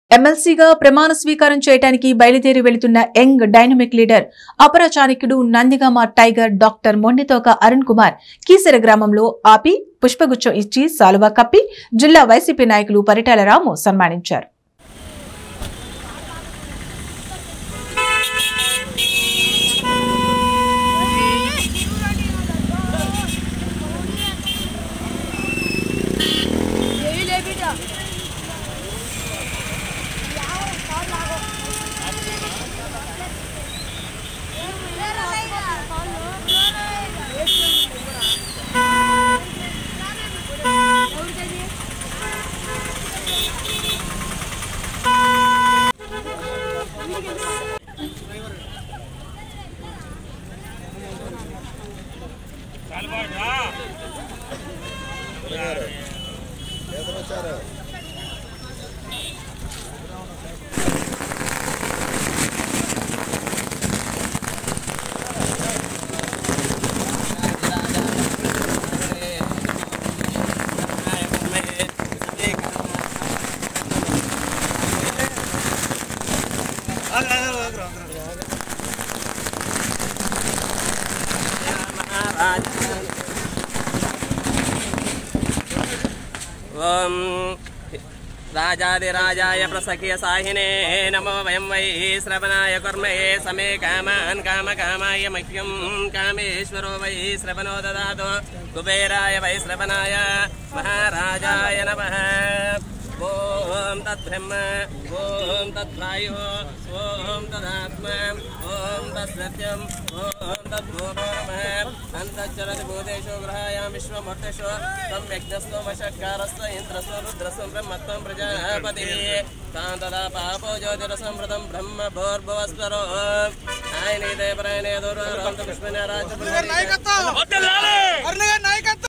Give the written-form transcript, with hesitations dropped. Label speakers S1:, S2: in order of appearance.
S1: ఎమ్మెల్సీగా ప్రమాణ స్వీకారం చేయడానికి బయలుదేరి వెళుతున్న యంగ్ డైనమిక్ లీడర్ అపర చాణక్యుడు నందిగామ టైగర్ డాక్టర్ మొండితోక అరుణ్ కుమార్ కీసర గ్రామంలో ఆపి పుష్పగుచ్చం ఇచ్చి సాలువా కప్పి జిల్లా వైసీపీ నాయకులు పరిటాల రాము సన్మానించారు.
S2: ओम राजाधिराजाय प्रसख्य साहिने नमो वयं वै श्रवणाय कुर्महे समे कामान् कामकामाय मह्यं कामेश्वरो वै श्रवणो ददातु कुबेराय वै श्रवणाय महाराजाय नमः। ओम तद्ब्रह्म ओम तद्वायु ओम तदात्मा ओम तत्सत्यम ओम तद्भूतोर्मः अन्तश्चरति भूतेषु ग्रहायां विश्वमूर्तेषु तं यज्ञस्तु वशकारस्तु इन्द्रस्तु रुद्रस्तु ब्रह्मत्वं प्रजापतिः तां तदा पापो ज्योतिरसंवृतं ब्रह्म भूर्भुवस्वरो आयनीते प्रयणे दुर्वान्त पुष्पने राजपुरुषः